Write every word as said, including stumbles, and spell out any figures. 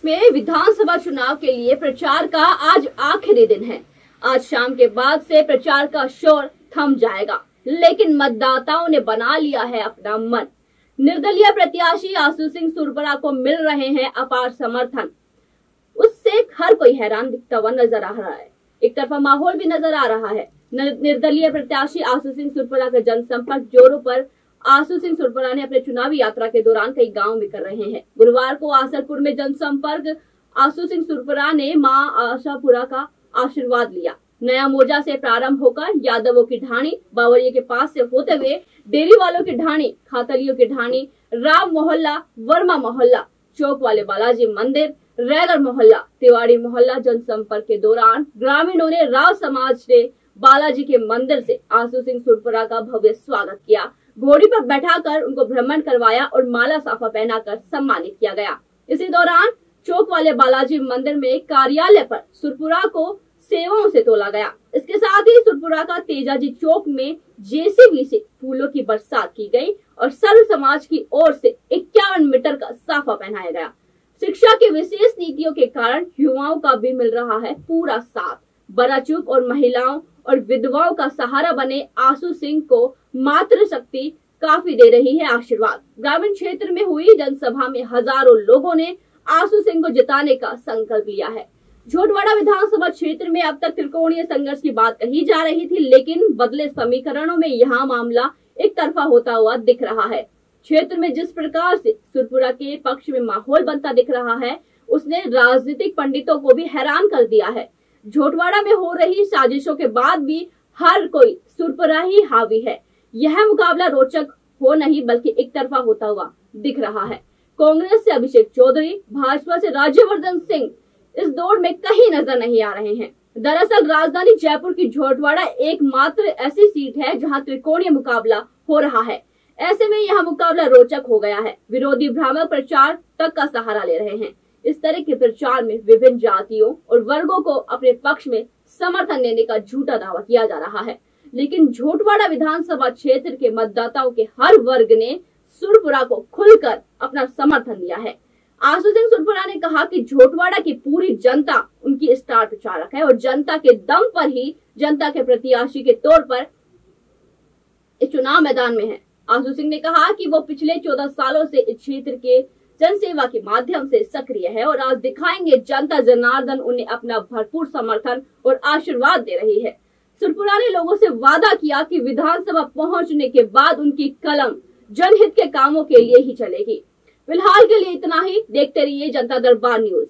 में विधानसभा चुनाव के लिए प्रचार का आज आखिरी दिन है। आज शाम के बाद से प्रचार का शोर थम जाएगा, लेकिन मतदाताओं ने बना लिया है अपना मन। निर्दलीय प्रत्याशी आशु सिंह सुरपुरा को मिल रहे हैं अपार समर्थन। उससे हर कोई हैरान दिखता हुआ नजर आ रहा है। एक तरफा माहौल भी नजर आ रहा है। निर्दलीय प्रत्याशी आशु सिंह सुरपुरा का जनसंपर्क जोरों पर आशु सिंह सुरपुरा ने अपने चुनावी यात्रा के दौरान कई गांव में कर रहे हैं। गुरुवार को आसलपुर में जनसंपर्क आशु सिंह सुरपुरा ने मां आशापुरा का आशीर्वाद लिया। नया मोजा से प्रारंभ होकर यादवों की ढाणी, बावरिया के पास से होते हुए डेरी वालों की ढाणी, खातलियों की ढाणी, राम मोहल्ला, वर्मा मोहल्ला, चौक वाले बालाजी मंदिर, रैगर मोहल्ला, तिवाड़ी मोहल्ला। जनसंपर्क के दौरान ग्रामीणों ने राव समाज ने बालाजी के मंदिर से आशु सिंह सुरपुरा का भव्य स्वागत किया। घोड़ी पर बैठाकर उनको भ्रमण करवाया और माला साफा पहनाकर सम्मानित किया गया। इसी दौरान चौक वाले बालाजी मंदिर में कार्यालय पर सुरपुरा को सेवाओं से तोला गया। इसके साथ ही सुरपुरा का तेजाजी चौक में जेसीबी से फूलों की बरसात की गई और सर्व समाज की ओर से इक्यावन मीटर का साफा पहनाया गया। शिक्षा की विशेष नीतियों के कारण युवाओं का भी मिल रहा है पूरा साथ। बराचूक और महिलाओं और विधवाओं का सहारा बने आशु सिंह को मातृ शक्ति काफी दे रही है आशीर्वाद। ग्रामीण क्षेत्र में हुई जनसभा में हजारों लोगों ने आशु सिंह को जिताने का संकल्प लिया है। झोटवाड़ा विधानसभा क्षेत्र में अब तक त्रिकोणीय संघर्ष की बात कही जा रही थी, लेकिन बदले समीकरणों में यहाँ मामला एक तरफा होता हुआ दिख रहा है। क्षेत्र में जिस प्रकार से सुरपुरा के पक्ष में माहौल बनता दिख रहा है, उसने राजनीतिक पंडितों को भी हैरान कर दिया है। झोटवाड़ा में हो रही साजिशों के बाद भी हर कोई सुरपुरा ही हावी है। यह मुकाबला रोचक हो नहीं बल्कि एक तरफा होता हुआ दिख रहा है। कांग्रेस से अभिषेक चौधरी, भाजपा से राज्यवर्धन सिंह इस दौड़ में कहीं नजर नहीं आ रहे हैं। दरअसल राजधानी जयपुर की झोटवाड़ा एकमात्र ऐसी सीट है जहां त्रिकोणीय मुकाबला हो रहा है। ऐसे में यह मुकाबला रोचक हो गया है। विरोधी भ्रामक प्रचार तक का सहारा ले रहे हैं। इस तरह के प्रचार में विभिन्न जातियों और वर्गों को अपने पक्ष में समर्थन देने का झूठा दावा किया जा रहा है, लेकिन झोटवाड़ा विधानसभा क्षेत्र के मतदाताओं के हर वर्ग ने सुरपुरा को खुलकर अपना समर्थन दिया है। आशु सिंह सुरपुरा ने कहा कि झोटवाड़ा की पूरी जनता उनकी स्टार प्रचारक है और जनता के दम पर ही जनता के प्रत्याशी के तौर पर इस चुनाव मैदान में है। आशु सिंह ने कहा कि वो पिछले चौदह सालों से इस क्षेत्र के जनसेवा के माध्यम से सक्रिय है और आज दिखाएंगे जनता जनार्दन उन्हें अपना भरपूर समर्थन और आशीर्वाद दे रही है। सुरपुरा ने लोगों से वादा किया कि विधानसभा पहुंचने के बाद उनकी कलम जनहित के कामों के लिए ही चलेगी। फिलहाल के लिए इतना ही। देखते रहिए जनता दरबार न्यूज।